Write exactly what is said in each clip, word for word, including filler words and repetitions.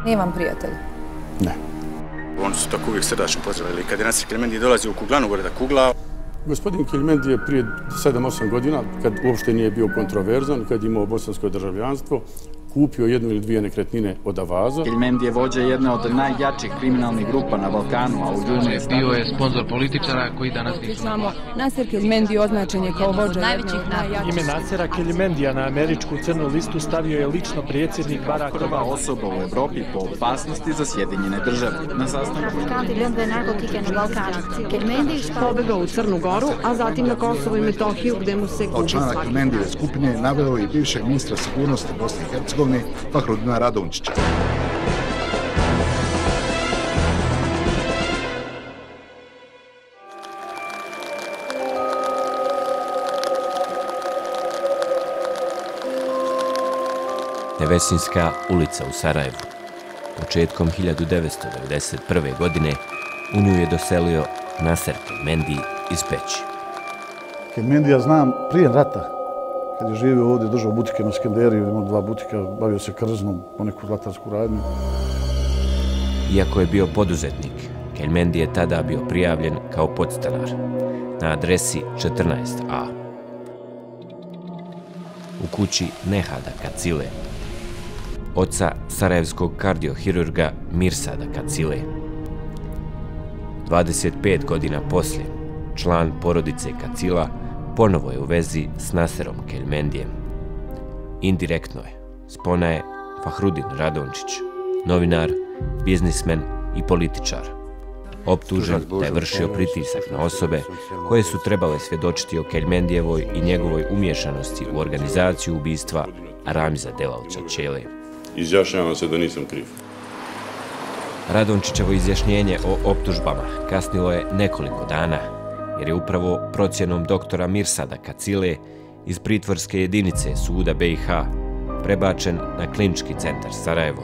Nije vam prijatelj? Ne. Oni su tako uvijek srdačno pozdravili. Kad je Nasir Kelmendi dolazio u Kuglanu, gore da kugla. Gospodin Kelmendi je prije sedam osam godina, kad uopšte nije bio kontroverzan, kad je imao bosansko državljanstvo, kupio jednu ili dvije nekretnine od Avaza. Kelmendi je vođa jedne od najjačih kriminalnih grupa na Balkanu, a u junu je bio je sponzor političara koji danas nisu na vlasti. Nasir Kelmendi označen je kao vođa jedne od najjačih. Ime Nasira Kelmendija na američku crnu listu stavio je lično predsjednik Barack Obama. Prva osoba u Evropi po opasnosti za Sjedinjene države. Na sastanku pobegao u Crnu Goru, a zatim na Kosovo i Metohiju, gde mu se gubi člana Kelmendijeve skupine naveo i bivšeg ministra sigurnosti Bosne i Hercegovine Fahrudina Radončića. Nevesinska ulica u Sarajevu. Početkom hiljadu devetsto devedeset prve. godine u nju je doselio Nasir Kelmendi iz Peći. Kelmendija znam prije rata, kad je živio ovdje, držao butike na Skenderiju, imao dva butika, bavio se krznom, poneku zlatarsku radnju. Iako je bio poduzetnik, Kelmendi je tada bio prijavljen kao podstanar na adresi četrnaest a. U kući Nehada Kacile, oca sarajevskog kardiohirurga Mirsada Kacile. dvadeset pet godina poslije, član porodice Kacila ponovo je u vezi s Nasirom Kelmendijem. Indirektno je, spona je Fahrudin Radončić, novinar, biznismen i političar. Optužen da je vršio pritisak na osobe koje su trebale svjedočiti o Kelmendijevoj i njegovoj umješanosti u organizaciju ubistva Ramiza Delalća Ćele. Izjašnjavam se da nisam kriv. Radončićevo izjašnjenje o optužbama kasnilo je nekoliko dana, jer je upravo procjenom doktora Mirsada Kacile iz pritvorske jedinice suda be i ha prebačen na klinički centar Sarajevo.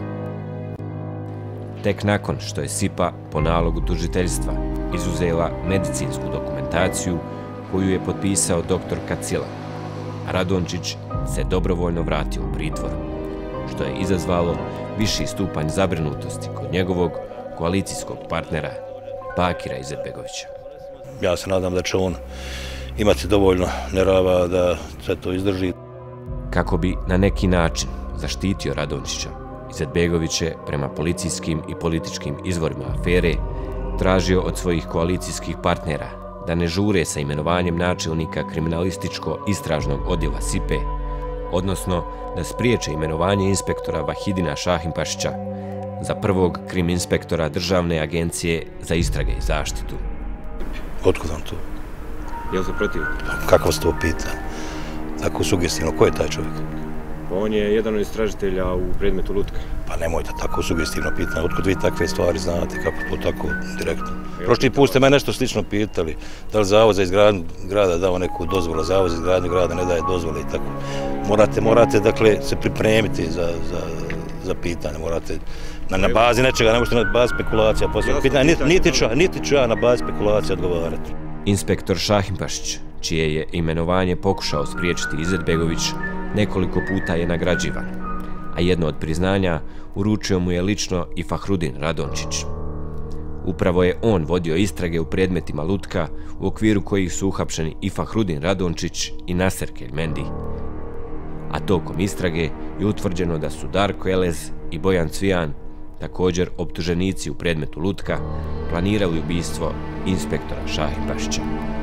Tek nakon što je S I P A po nalogu tužiteljstva izuzela medicinsku dokumentaciju koju je potpisao doktor Kacila, Radončić se dobrovoljno vratio u pritvor, što je izazvalo viši stupanj zabrinutosti kod njegovog koalicijskog partnera Bakira Izetbegovića. Ja se nadam da će on imati dovoljno nerava da sve to izdrži. Kako bi na neki način zaštitio Radončića, Izetbegović je prema policijskim i političkim izvorima afere tražio od svojih koalicijskih partnera da ne žure sa imenovanjem načelnika kriminalističko-istražnog odjela S I P E, odnosno da spriječe imenovanje inspektora Vahidina Šahimpašića za prvog krim inspektora Državne agencije za istrage i zaštitu. Otkud vam to? Jel se protivite? Kako vas to pita? Tako sugestivno. Ko je taj čovjek? On je jedan od istražitelja u predmetu Lutka. Pa nemojte tako sugestivno pitanje. Otkud vi takve stvari znate? Kako to tako direktno? Prošli put ste me nešto slično pitali. Da li Zavod za izgradnju grada dao neku dozvolu? Zavod za izgradnju grada ne daje dozvole i tako. Morate, morate, dakle, se pripremiti za, za, za pitanje. Morate na, na bazi nečega, ne možete na bazi spekulacija postaviti pitanje. Niti, niti, ću, niti ću ja na bazi spekulacija odgovarati. Inspektor Šahimpašić, čije je imenovanje pokušao spriječiti Izetbegović, nekoliko puta je nagrađivan, a jedno od priznanja uručio mu je lično i Fahrudin Radončić. Upravo je on vodio istrage u predmetima Lutka, u okviru kojih su uhapšeni i Fahrudin Radončić i Nasir Kelmendi. A tokom istrage je utvrđeno da su Darko Elez i Bojan Cvijan, također optuženici u predmetu Lutka, planirali ubistvo inspektora Šahimpašića.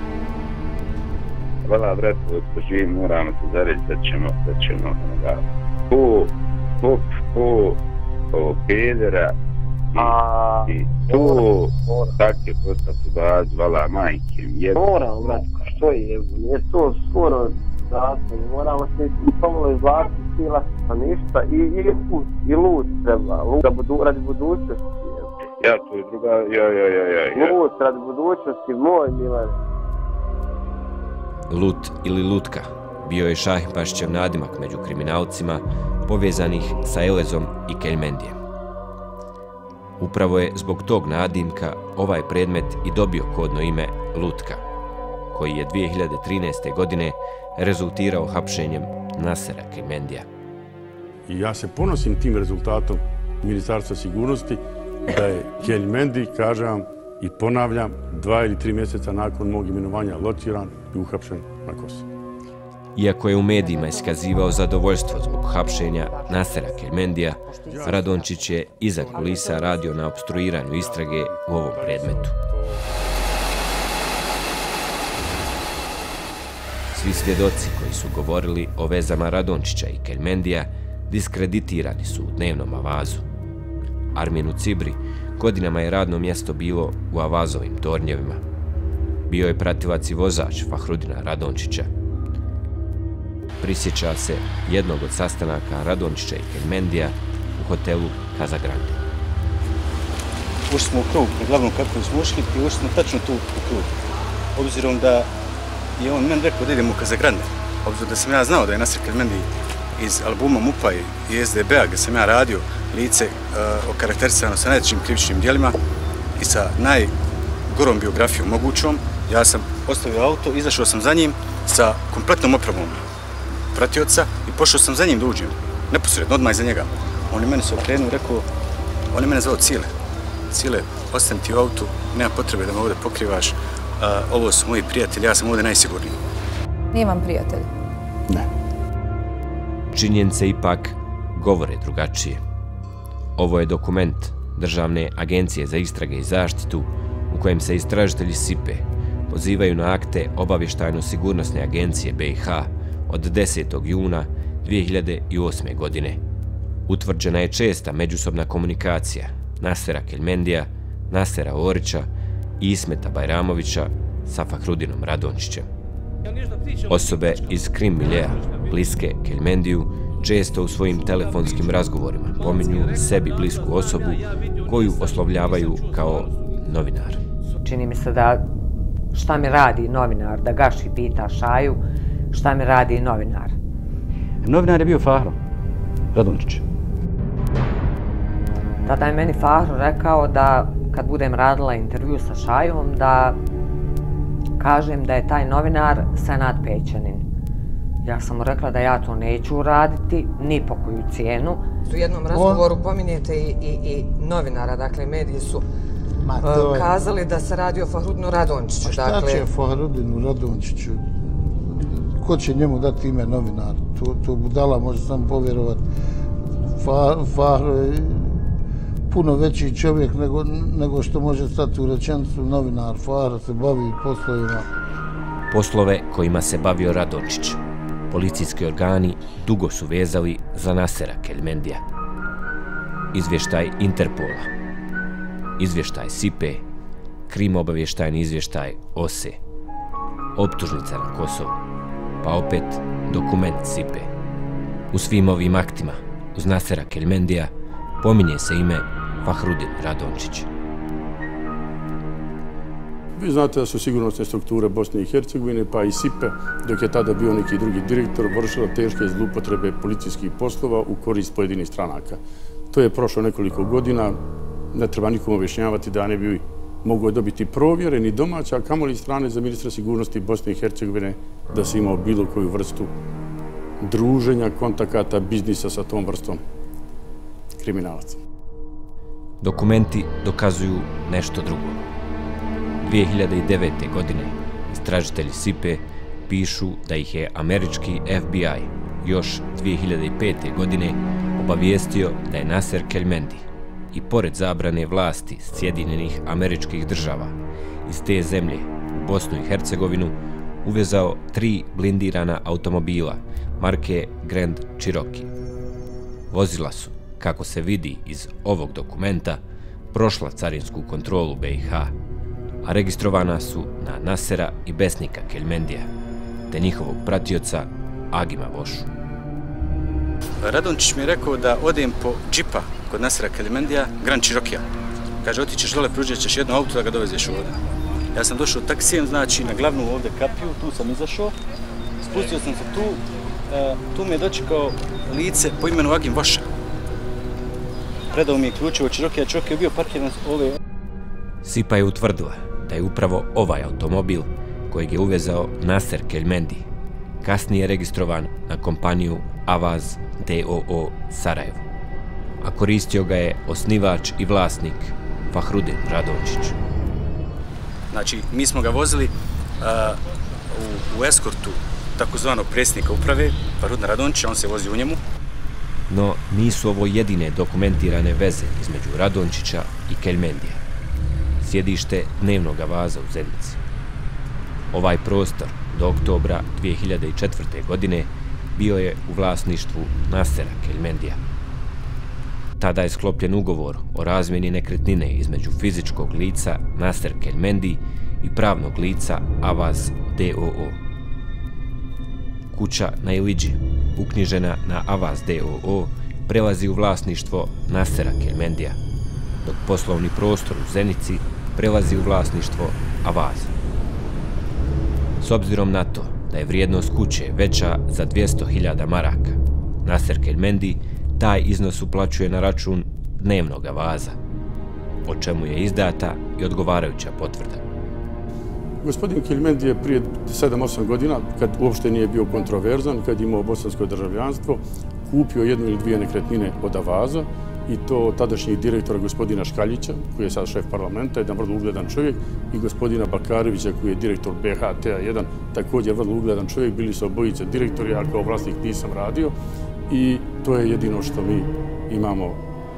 Hvala, brat, poživi, moramo se zareći da ćemo, da ćemo, da, po, po, po, po, pedera, i, i to, takve posta su baz, hvala, majke, jedno. Moramo, brat, što je, je to skoro, zasno, moramo se i pomalo izvlačiti, stila, pa ništa, i, i, i lud treba, lud, da budu, radi budućnosti. Ja, to je druga, ja, ja, ja, ja, ja. Lud, radi budućnosti, moj, Milan. Lut ili Lutka bio je Šahimpašićev nadimak među kriminalcima povezanih sa Elezom i Kelmendijem. Upravo je zbog tog nadimka ovaj predmet i dobio kodno ime Lutka, koji je dvije hiljade trinaeste. godine rezultirao hapšenjem Nasira Kelmendija. I ja se ponosim tim rezultatom Ministarstva sigurnosti da je Keljmendi, kažem vam i ponavljam, dva ili tri mjeseca nakon mog imenovanja lociran i uhapšen na Kosovo. Iako je u medijima iskazivao zadovoljstvo zbog hapšenja Nasera Keljmendija, Radončić je iza kulisa radio na opstruiranju istrage u ovom predmetu. Svi svjedoci koji su govorili o vezama Radončića i Keljmendija diskreditirani su u dnevnom Avazu. Arminu Cibri godinama je radno mjesto bilo u Avazovim tornjevima. Bio je pratilac i vozač Fahrudina Radončića. Prisjeća se jednog od sastanaka Radončića i Keljmendija u hotelu Casa Grande. Ušli smo u krug, na glavnom kako smo ušli i ušli smo tačno tu u krug. Obzirom da je on meni rekao da idemo u Casa Grande. Obzirom da sam ja znao da je Naser Keljmendi iz albuma Mupa i S D B-a gdje sam ja radio lice uh, okarakterisano sa najvećim krivičnim djelima i sa najgorom biografijom mogućom, ja sam ostavio auto, izašao sam za njim sa kompletnom opremom pratioca i pošao sam za njim da uđem, neposredno, odmah iza njega. On je mene se okrenuo i rekao, on je mene zvao Cile. Cile, ostani ti u autu, nema potrebe da me ovdje pokrivaš, uh, ovo su moji prijatelji, ja sam ovdje najsigurniji. Nije vam prijatelj? Ne. Činjenice ipak govore drugačije. Ovo je dokument Državne agencije za istrage i zaštitu u kojem se istražitelji S I P-e pozivaju na akte Obavještajno-sigurnosne agencije B i H od desetog juna dvije hiljade osme. godine. Utvrđena je česta međusobna komunikacija Nasera Keljmendija, Nasera Orića i Ismeta Bajramovića sa Fahrudinom Radončićem. Osobe iz krim miljea, bliske Keljmendiju, često u svojim telefonskim razgovorima pominju sebi blisku osobu koju oslovljavaju kao novinar. Čini mi se da šta mi radi novinar, da Gaši pita Šaju šta mi radi novinar. Novinar je bio Fahro Radončić. Tada je meni Fahro rekao da kad budem radila intervju sa Šajom da kažem da je taj novinar Senad Pećanin. Ja sam mu rekla da ja to neću uraditi, ni po koju cijenu. U jednom razgovoru pominjete i, i, i novinara, dakle mediji su uh, kazali da se radi o Fahrudinu Radončiću. A šta dakle... će Fahrudinu Radončiću? Ko će njemu dati ime novinar? To, to budala može sam povjerovati. Fahro je puno veći čovjek nego, nego što može stati u rečenicu novinar. Fahro se bavi poslovima. Poslove kojima se bavio Radončić policijski organi dugo su vezali za Nasera Keljmendija. Izvještaj Interpola, izvještaj S I P-e, krim obavještajni izvještaj O S E, optužnica na Kosovu, pa opet dokument S I P-e. U svim ovim aktima uz Nasera Keljmendija pominje se ime Fahrudin Radončić. Vi znate da su sigurnosne strukture Bosne i Hercegovine, pa i S I P E, dok je tada bio neki drugi direktor, vršila teške zloupotrebe policijskih poslova u korist pojedinih stranaka. To je prošlo nekoliko godina, ne treba nikom objašnjavati da ne bi mogao dobiti provjere ni domaća, a kamoli strane za ministra sigurnosti Bosne i Hercegovine da se imao bilo koju vrstu druženja, kontakata, biznisa sa tom vrstom kriminalaca. Dokumenti dokazuju nešto drugo. dvije hiljade devete. godine istražitelji S I P-e pišu da ih je američki F B I još dvije hiljade pete. godine obavijestio da je Naser Keljmendi i pored zabrane vlasti Sjedinjenih Američkih Država iz te zemlje u Bosnu i Hercegovinu uvezao tri blindirana automobila marke Grand Cherokee. Vozila su, kako se vidi iz ovog dokumenta, prošla carinsku kontrolu B i H, a registrovana su na Nasera i Besnika Keljmendija, te njihovog pratioca Agima Vošu. Radončić mi je rekao da odem po džipa kod Nasera Keljmendija, Grand Cherokee. Kaže, otićeš dole, pružit ćeš jedno auto da ga dovezeš ovdje. Ja sam došao taksijem, znači na glavnu ovdje kapiju, tu sam izašao, spustio sam se tu, tu mi je dočekao lice po imenu Agim Voša. Predao mi je ključe od Cherokee, a Cherokee je bio parkiran ovdje. S I P A je utvrdila da je upravo ovaj automobil kojeg je uvezao Naser Keljmendi kasnije registrovan na kompaniju Avaz D O O Sarajevo. a koristio ga je osnivač i vlasnik Fahrudin Radončić. Znači, mi smo ga vozili uh, u, u eskortu takozvanog predsjednika uprave, Fahrudina Radončića, on se vozi u njemu. No, nisu ovo jedine dokumentirane veze između Radončića i Keljmendija, sjedište dnevnog avaza u Zenici. Ovaj prostor do oktobra dvije hiljade četvrte. godine bio je u vlasništvu Nasera Keljmendija. Tada je sklopljen ugovor o razmjeni nekretnine između fizičkog lica Naser Keljmendi i pravnog lica Avaz D O O. Kuća na Iliđi, uknjižena na Avaz D O O, prelazi u vlasništvo Nasera Keljmendija, dok poslovni prostor u Zenici prelazi u vlasništvo Avaza. S obzirom na to da je vrijednost kuće veća za dvjesto hiljada maraka, Naser Keljmendi taj iznos uplaćuje na račun dnevnog avaza, o čemu je izdata i odgovarajuća potvrda. Gospodin Keljmendi je prije sedam osam godina, kad uopšte nije bio kontroverzan, kad imao bosansko državljanstvo, kupio jednu ili dvije nekretnine od Avaza, i to tadašnjih direktora gospodina Škaljića, koji je sad šef parlamenta, jedan vrlo ugledan čovjek, i gospodina Bakarevića, koji je direktor B H T A jedan, također vrlo ugledan čovjek. Bili su obojice direktori, ja kao vlasnik nisam radio, i to je jedino što mi imamo.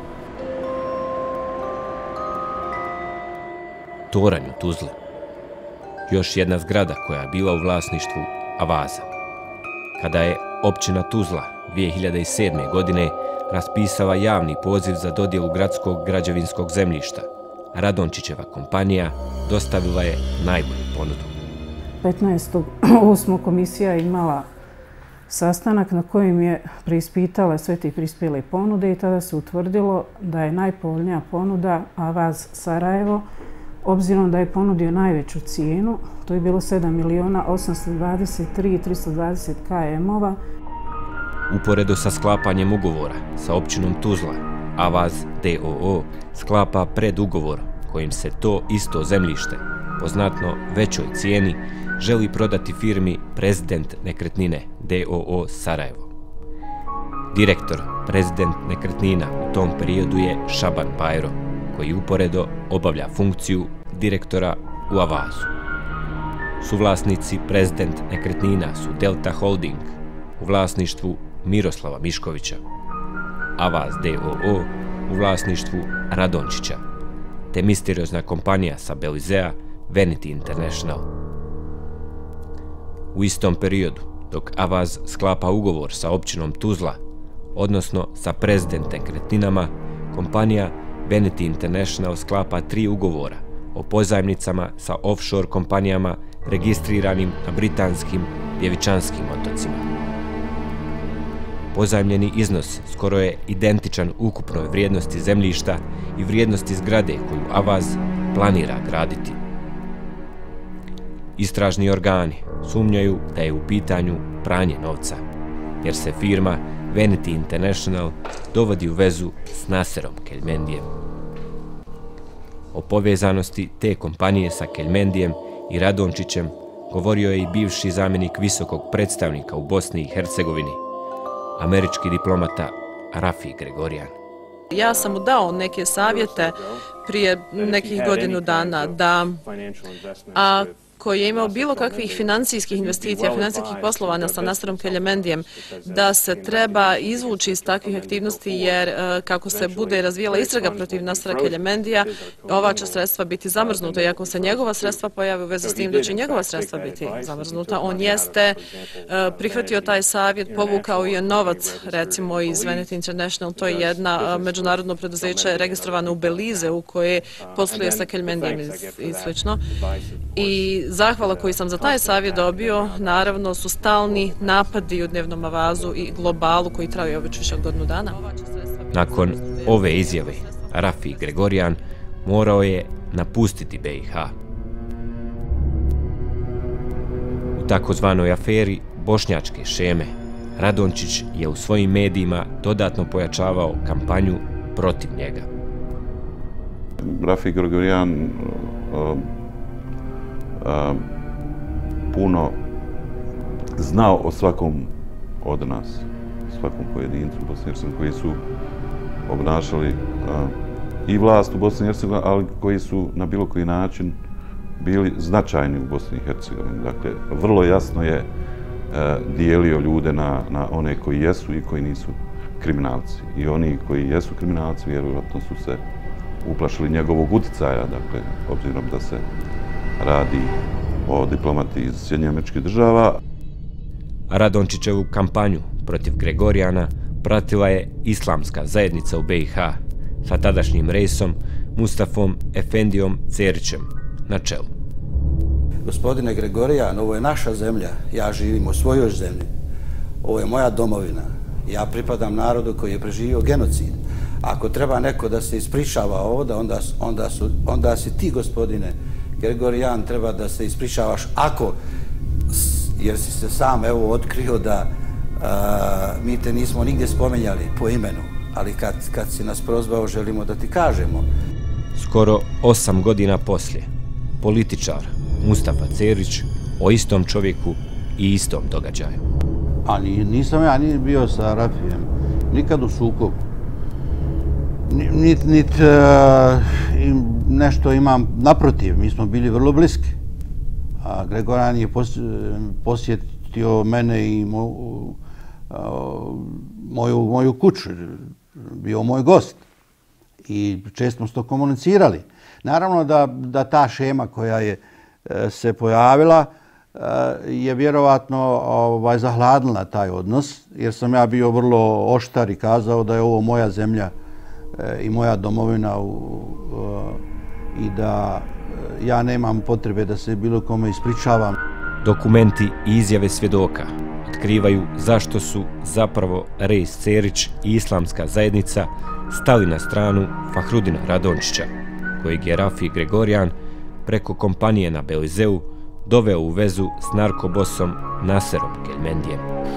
Toranj u Tuzli. Još jedna zgrada koja je bila u vlasništvu Avaza. Kada je općina Tuzla dvije hiljade sedme. godine raspisala javni poziv za dodjelu gradskog građevinskog zemljišta, Radončićeva kompanija dostavila je najbolju ponudu. petnaestog osmog komisija je imala sastanak na kojem je preispitala sve te prispjele ponude i tada se utvrdilo da je najpovoljnija ponuda Avaz Sarajevo, obzirom da je ponudio najveću cijenu, to je bilo sedam miliona osamsto dvadeset tri hiljade tristo dvadeset km-ova. Uporedo sa sklapanjem ugovora sa općinom Tuzla, Avaz D O O sklapa predugovor kojim se to isto zemljište po znatno većoj cijeni želi prodati firmi Prezident nekretnine D O O Sarajevo. Direktor Prezident nekretnina u tom periodu je Šaban Bajro, koji uporedo obavlja funkciju direktora u Avazu. Suvlasnici Prezident nekretnina su Delta Holding u vlasništvu Miroslava Miškovića, Avaz D O O u vlasništvu Radončića, te misteriozna kompanija sa Belizea Vanity International. U istom periodu, dok Avaz sklapa ugovor sa općinom Tuzla, odnosno sa Prezident nekretninama, kompanija Vanity International sklapa tri ugovora o pozajmnicama sa offshore kompanijama registriranim na britanskim Djevičanskim otocima. Pozajmljeni iznos skoro je identičan ukupnoj vrijednosti zemljišta i vrijednosti zgrade koju Avaz planira graditi. Istražni organi sumnjaju da je u pitanju pranje novca, jer se firma Vanity International dovodi u vezu s Naserom Keljmendijem. O povezanosti te kompanije sa Keljmendijem i Radončićem govorio je i bivši zamjenik visokog predstavnika u Bosni i Hercegovini, američki diplomata Rafi Gregorijan. Ja sam mu dao neke savjete prije nekih godinu dana da a koji je imao bilo kakvih financijskih investicija, financijskih poslovanja sa Naserom Keljmendijem, da se treba izvući iz takvih aktivnosti jer kako se bude razvijala istraga protiv Nasera Keljmendija, ova će sredstva biti zamrznuta i ako se njegova sredstva pojave u vezi s tim da će njegova sredstva biti zamrznuta, on jeste prihvatio taj savjet, povukao je novac recimo iz Vanity International, to je jedna međunarodno preduzeće registrovano u Belize u koje posluje sa Keljmendijem i slično. I zahvala koju sam za taj savjet dobio, naravno, su stalni napadi u dnevnom Avazu i globalu koji traju već više od godinu dana. Nakon ove izjave, Rafi Gregorijan morao je napustiti B i H. U takozvanoj aferi bošnjačke šeme, Radončić je u svojim medijima dodatno pojačavao kampanju protiv njega. Rafi Gregorijan puno znao o svakom od nas, svakom pojedincu koji su obnašali i vlast u Bosni i Hercegovini, ali koji su na bilo koji način bili značajni u Bosni i Hercegovini. Dakle, vrlo jasno je dijelio ljude na, na one koji jesu i koji nisu kriminalci. I oni koji jesu kriminalci vjerojatno su se uplašili njegovog uticaja, dakle, obzirom da se radi o diplomati iz Sjedinjenih Američkih Država. Radončićevu kampanju protiv Gregorijana pratila je islamska zajednica u B i H sa tadašnjim reisom Mustafom Efendijom Cerićem na čelu. Gospodine Gregorijan, ovo je naša zemlja, ja živim u svojoj zemlji, ovo je moja domovina, ja pripadam narodu koji je preživio genocid. Ako treba neko da se ispričava ovdje, onda, onda, su, onda si ti, gospodine Gregorijan, treba da se ispričavaš ako, jer si se sam evo otkrio da a, mi te nismo nigdje spomenjali po imenu, ali kad, kad si nas prozvao želimo da ti kažemo. Skoro osam godina poslije, političar Mustafa Cerić o istom čovjeku i istom događaju. A nisam ja ni bio sa Rafijem, nikad u sukobu. Nit, nit uh, nešto imam naprotiv, mi smo bili vrlo bliski. A Gregorijan je posjetio mene i mo, uh, moju, moju kuću, bio moj gost. I često smo to komunicirali. Naravno da, da ta šema koja je se pojavila je vjerovatno ovaj, zahladila taj odnos, jer sam ja bio vrlo oštar i kazao da je ovo moja zemlja i moja domovina u, i da ja nemam potrebe da se bilo kome ispričavam. Dokumenti i izjave svjedoka otkrivaju zašto su zapravo Reis Cerić i islamska zajednica stali na stranu Fahrudina Radončića, kojeg je Rafi Gregorijan preko kompanije na Belizeu doveo u vezu s narkobosom Naserom Kelmendijem.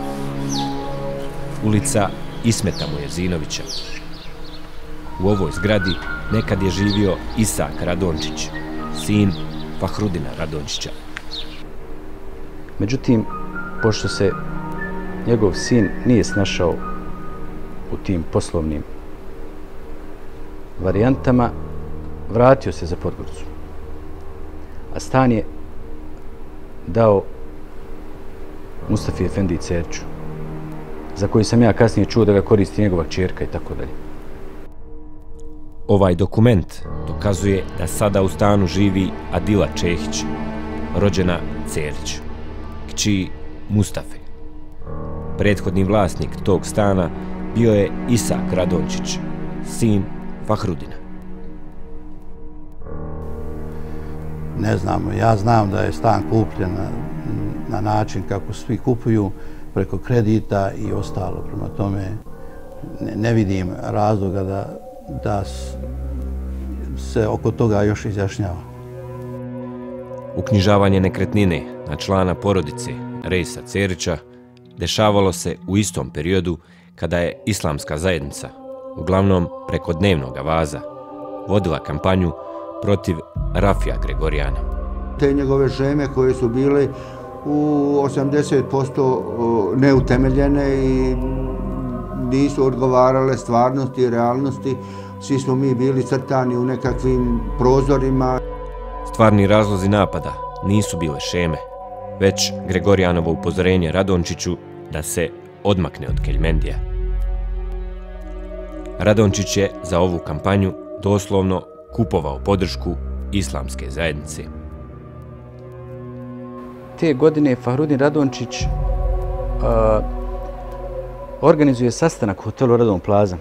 Ulica Ismeta Mujezinovića. U ovoj zgradi nekad je živio Isak Radončić, sin Fahrudina Radončića. Međutim, pošto se njegov sin nije snašao u tim poslovnim varijantama, vratio se za Podgoricu. A stan je dao Mustafi Efendiji Ceriću, za koji sam ja kasnije čuo da ga koristi njegova kćerka i tako dalje. Ovaj dokument dokazuje da sada u stanu živi Adila Čehić, rođena Cerić, kći Mustafe. Prethodni vlasnik tog stana bio je Isak Radončić, sin Fahrudina. Ne znam, ja znam da je stan kupljen na, na način kako svi kupuju, preko kredita i ostalo. Prema tome ne, ne vidim razloga da, da se oko toga još izjašnjava. Uknjižavanje nekretnine na člana porodice Reisa Cerića dešavalo se u istom periodu kada je islamska zajednica, uglavnom preko dnevnog avaza, vodila kampanju protiv Rafija Gregorijana. Te njegove žeme koje su bile u osamdeset posto neutemeljene i nisu odgovarale stvarnosti i realnosti, svi smo mi bili crtani u nekakvim prozorima. Stvarni razlozi napada nisu bile šeme, već Gregorijanovo upozorenje Radončiću da se odmakne od Keljmendija. Radončić je za ovu kampanju doslovno kupovao podršku islamske zajednice. Te godine Fahrudin Radončić uh, organizuje sastanak u hotelu Radon Plaza.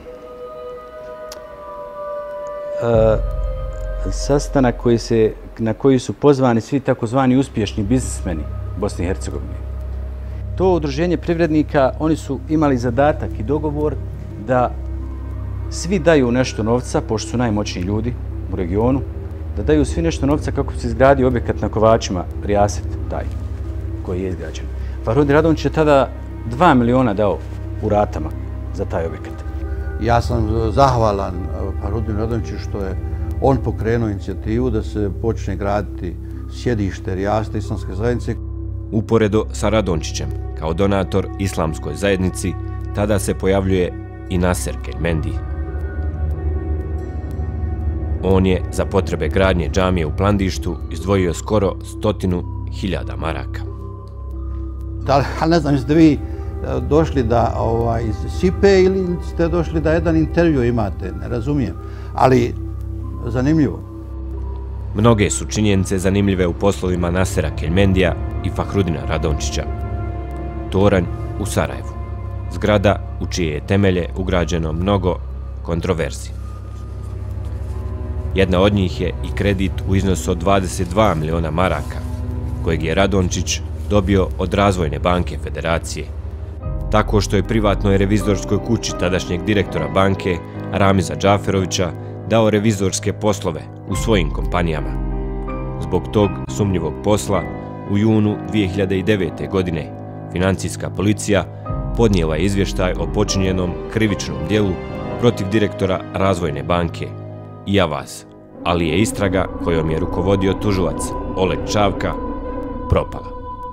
Uh, sastanak koji se, na koji su pozvani svi takozvani uspješni biznismeni Bosne i Hercegovine. To udruženje privrednika, oni su imali zadatak i dogovor da svi daju nešto novca, pošto su najmoćniji ljudi u regionu, da daju svi nešto novca kako se izgradi objekat na Kovačima, Rijaset, taj koji je izgrađen. Fahrudin Radončić je tada dva miliona dao u ratama za taj objekat. Ja sam zahvalan Fahrudinu Radončiću što je on pokrenuo inicijativu da se počne graditi sjedište Rijaseta islamske zajednice. Uporedo sa Radončićem, kao donator islamskoj zajednici, tada se pojavljuje i Naser Kelmendi. On je za potrebe gradnje džamije u Plandištu izdvojio skoro stotinu hiljada maraka. Da, ali ne znam, jeste vi došli da ovaj, sipe ili ste došli da jedan intervju imate, ne razumijem, ali zanimljivo. Mnoge su činjenice zanimljive u poslovima Nasera Keljmendija i Fahrudina Radončića. Toranj u Sarajevu, zgrada u čije je temelje ugrađeno mnogo kontroverzi. Jedna od njih je i kredit u iznosu od dvadeset dva miliona maraka, kojeg je Radončić dobio od Razvojne banke Federacije, tako što je privatnoj revizorskoj kući tadašnjeg direktora banke Ramiza Džaferovića dao revizorske poslove u svojim kompanijama. Zbog tog sumnjivog posla, u junu dvije hiljade devete. godine financijska policija podnijela je izvještaj o počinjenom krivičnom djelu protiv direktora Razvojne banke i Avaz, ali je istraga kojom je rukovodio tužilac Oleg Čavka propala.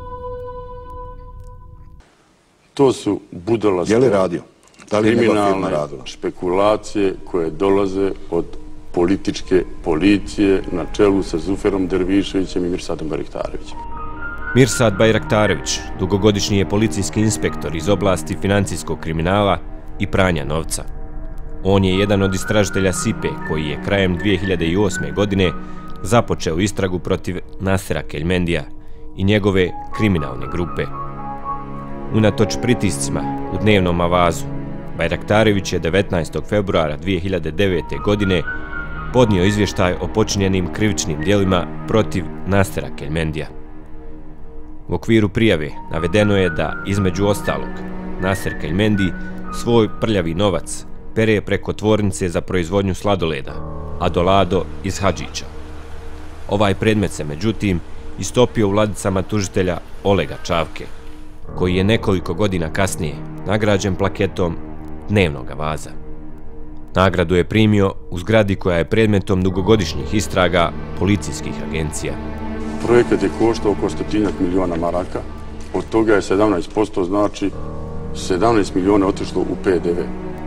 To su budalaste, kriminalne špekulacije koje dolaze od političke policije na čelu sa Zuferom Derviševićem i Mirsadom Bajraktarevićem. Mirsad Bajraktarević dugogodišnji je policijski inspektor iz oblasti financijskog kriminala i pranja novca. On je jedan od istražitelja Sipe koji je krajem dvije hiljade osme. godine započeo istragu protiv Nasera Keljmendija i njegove kriminalne grupe. Unatoč pritiscima u dnevnom Avazu, Bajraktarević je devetnaestog februara dvije hiljade devete. godine podnio izvještaj o počinjenim krivičnim djelima protiv Nasera Keljmendija. U okviru prijave navedeno je da, između ostalog, Naser Keljmendi svoj prljavi novac pere preko tvornice za proizvodnju sladoleda, Adolado iz Hadžića. Ovaj predmet se, međutim, istopio u ladicama tužitelja Olega Čavke, koji je nekoliko godina kasnije nagrađen plaketom Dnevnog Avaza. Nagradu je primio u zgradi koja je predmetom dugogodišnjih istraga policijskih agencija. Projekat je koštao oko stotinjak miliona maraka, od toga je sedamnaest posto, znači sedamnaest miliona otišlo u P D V.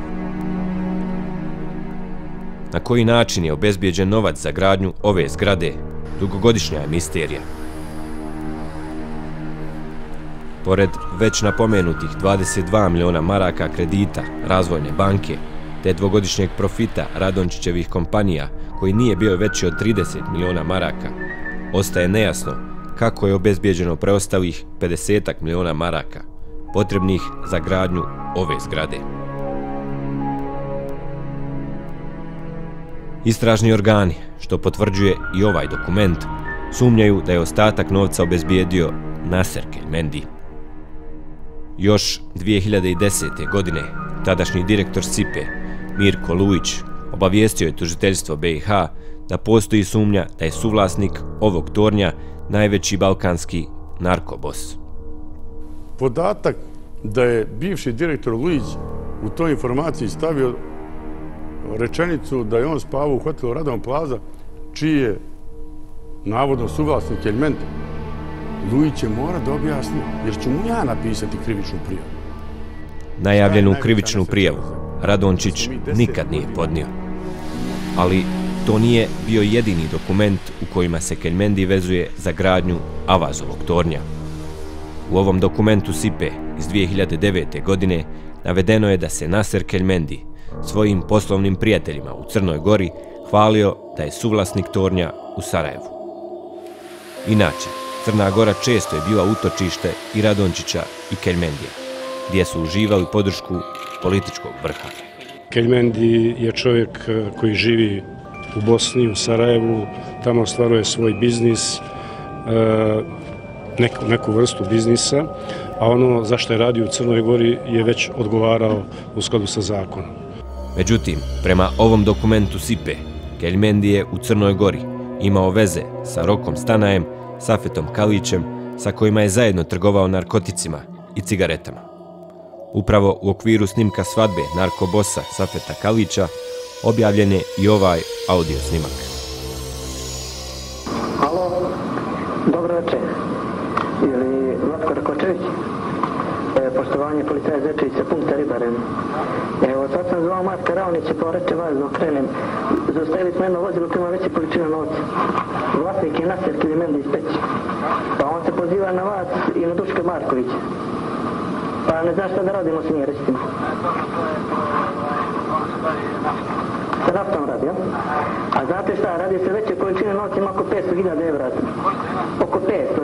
Na koji način je obezbijeđen novac za gradnju ove zgrade, dugogodišnja je misterija. Pored već napomenutih dvadeset dva miliona maraka kredita Razvojne banke te dvogodišnjeg profita Radončićevih kompanija, koji nije bio veći od trideset miliona maraka, ostaje nejasno kako je obezbijeđeno preostalih pedeset miliona maraka, potrebnih za gradnju ove zgrade. Istražni organi, što potvrđuje i ovaj dokument, sumnjaju da je ostatak novca obezbijedio Naser Keljmendi. Još dvije hiljade desete. godine tadašnji direktor Sipe, Mirko Lujić, obavijestio je tužiteljstvo B i H da postoji sumnja da je suvlasnik ovog tornja najveći balkanski narkobos. Podatak da je bivši direktor Lujić u toj informaciji stavio rečenicu da je on spavao u hotelu Radovan Plaza, čiji je navodno suvlasnik Keljmendi, Lujić je mora da objasni, jer ću mu ja napisati krivičnu prijavu. Najavljenu krivičnu prijavu Radončić nikad nije podnio. Ali to nije bio jedini dokument u kojima se Keljmendi vezuje za gradnju Avazovog tornja. U ovom dokumentu Sipe iz dvije hiljade devete. godine navedeno je da se Naser Keljmendi svojim poslovnim prijateljima u Crnoj Gori hvalio da je suvlasnik tornja u Sarajevu. Inače, Crna Gora često je bila utočište i Radončića i Keljmendija, gdje su uživali podršku političkog vrha. Keljmendi je čovjek koji živi u Bosni, u Sarajevu, tamo ostvaruje svoj biznis, neku, neku vrstu biznisa, a ono zašto je radio u Crnoj Gori je već odgovarao u skladu sa zakonom. Međutim, prema ovom dokumentu Sipe, Keljmendi je u Crnoj Gori imao veze sa Rokom Stanajem, Safetom Kalićem, sa kojima je zajedno trgovao narkoticima i cigaretama. Upravo u okviru snimka svadbe narkobosa Safeta Kalića objavljen je i ovaj audio snimak. Halo, dobro večer. Je li Vlatko Rakočević? E, poštovanje policaja Zečević sa punkta Ribarem. Evo, sad sam zvao Marka Ravnića, pa reče vas da okrenem. Zaustavili smo jedno vozilo koje ima veće količine novca. Vlasnik je Naser Kilimendi iz Peći. Pa on se poziva na vas i na Duška Markovića. Pa ne znam šta da radimo s njim, recimo. Sa naftom radi, ja? A znate šta, radi se veće količine novca, ima oko petsto hiljada evra. Oko petsto.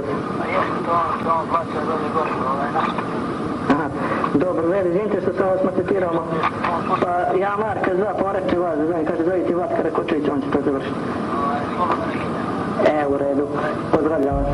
Aha, dobro, veli, izvinite što sam vas macetirao. Pa ja Marka zva, pa on reče vas, znam, kaže, zove ti Vatka Rakočević, on će to završiti. E, u redu, pozdravljam vas.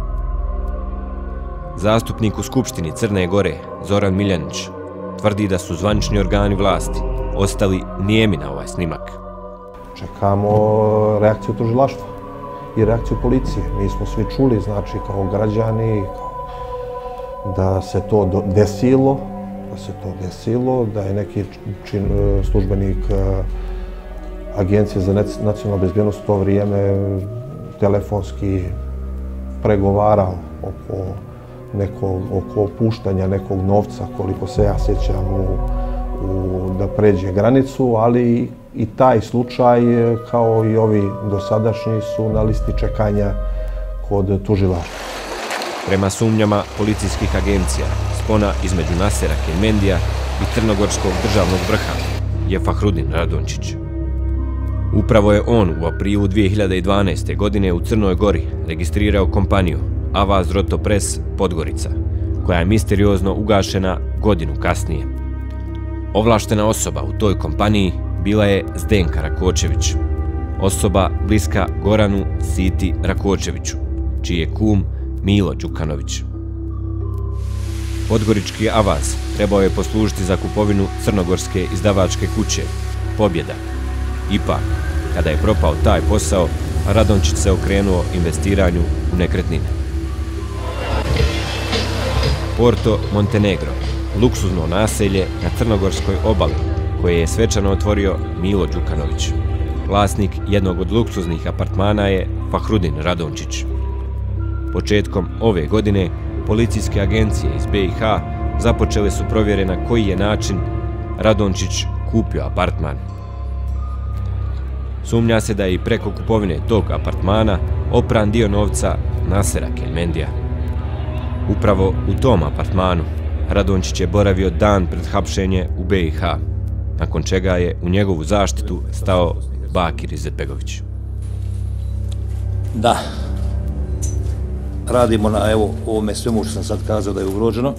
Zastupnik u Skupštini Crne Gore, Zoran Miljanić, tvrdi da su zvanični organi vlasti ostali nijemi na ovaj snimak. Čekamo reakciju tužilaštva i reakciju policije. Mi smo svi čuli, znači, kao građani, da se to desilo, da se to desilo, da je neki službenik Agencije za nacionalnu bezbjednost u to vrijeme telefonski pregovarao oko nekog, oko opuštanja nekog novca, koliko se ja sjećam, u, u, da pređe granicu, ali i taj slučaj, kao i ovi dosadašnji, su na listi čekanja kod tužilaštva. Prema sumnjama policijskih agencija, spona između Nasera Kelimendija i Crnogorskog državnog vrha je Fahrudin Radončić. Upravo je on u aprilu dvije hiljade dvanaeste. godine u Crnoj Gori registrirao kompaniju Avaz Roto Press Podgorica, koja je misteriozno ugašena godinu kasnije. Ovlaštena osoba u toj kompaniji bila je Zdenka Rakočević, osoba bliska Goranu Siti Rakočeviću, čiji je kum Milo Đukanović. Podgorički Avaz trebao je poslužiti za kupovinu crnogorske izdavačke kuće Pobjeda. Ipak, kada je propao taj posao, Radončić se okrenuo investiranju u nekretnine. Porto Montenegro, luksuzno naselje na crnogorskoj obali, koje je svečano otvorio Milo Đukanović. Vlasnik jednog od luksuznih apartmana je Fahrudin Radončić. Početkom ove godine, policijske agencije iz be i ha započele su provjere na koji je način Radončić kupio apartman. Sumnja se da je i preko kupovine tog apartmana opran dio novca Nasera Kelimendija. Upravo u tom apartmanu Radončić je boravio dan pred hapšenje u be i ha, nakon čega je u njegovu zaštitu stao Bakir Izetbegović. Da, radimo na evo ovome svemu što sam sad kazao da je ugroženo.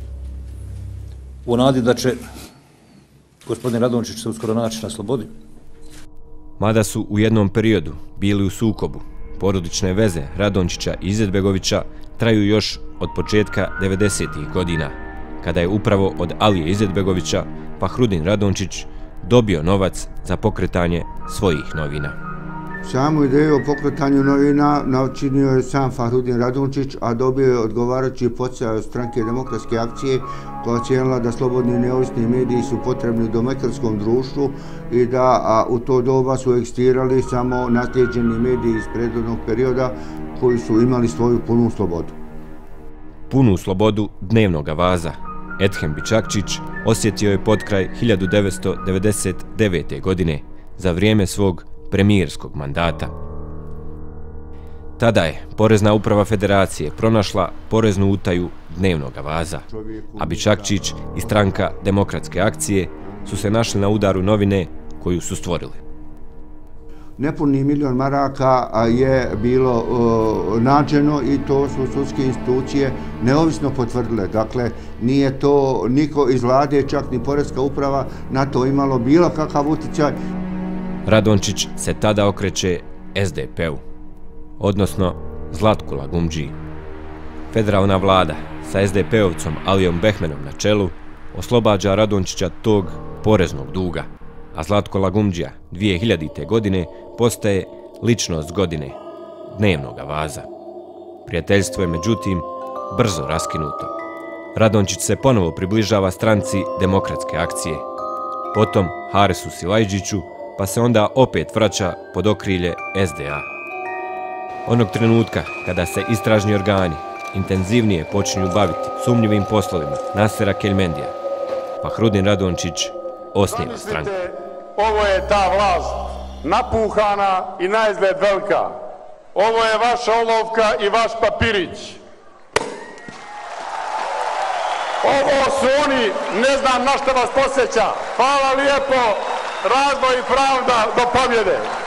U nadi da će gospodin Radončić se uskoro naći na slobodi. Mada su u jednom periodu bili u sukobu, porodične veze Radončića i Izetbegovića traju još od početka devedesetih godina, kada je upravo od Alije Izetbegovića Fahrudin Radončić dobio novac za pokretanje svojih novina. Samu ideju o pokretanju novina načinio je sam Fahrudin Radončić, a dobio je odgovarajući podsticaj od stranke Demokratske akcije, koja ocijenila da slobodni i neovisni mediji su potrebni demokratskom društvu i da a, u to doba su egzistirali samo naslijeđeni mediji iz prethodnog perioda koji su imali svoju punu slobodu. Punu slobodu dnevnog Avaza Edhem Bičakčić osjetio je potkraj hiljadu devetsto devedeset devete. godine za vrijeme svog premijerskog mandata. Tada je Porezna uprava Federacije pronašla poreznu utaju dnevnog Avaza, a Bičakčić i stranka Demokratske akcije su se našli na udaru novine koju su stvorili. Nepuni milion maraka je bilo uh, nađeno i to su sudske institucije neovisno potvrdile. Dakle, nije to niko iz vlade, čak ni Porezka uprava na to imalo bilo kakav uticaj. Radončić se tada okreće es de pe-u, odnosno Zlatku Lagumdžiji. Federalna vlada sa es de pe-ovcom Alijom Behmenom na čelu oslobađa Radončića tog poreznog duga, a Zlatko Lagumdžija dvije hiljadite. godine postaje ličnost godine dnevnog Avaza. Prijateljstvo je međutim brzo raskinuto. Radončić se ponovo približava stranci Demokratske akcije, potom Harisu Silajđiću, pa se onda opet vraća pod okrilje es de a. Onog trenutka kada se istražni organi intenzivnije počinju baviti sumnjivim poslovima Nasera Keljmendija. Fahrudin Radončić osniva stranku. Ovo je ta vlast, napuhana i naizgled velika. Ovo je vaša olovka i vaš papirić. Ovo su oni, ne znam na što vas posjeća. Hvala lijepo, razvoj i pravda do pobjede.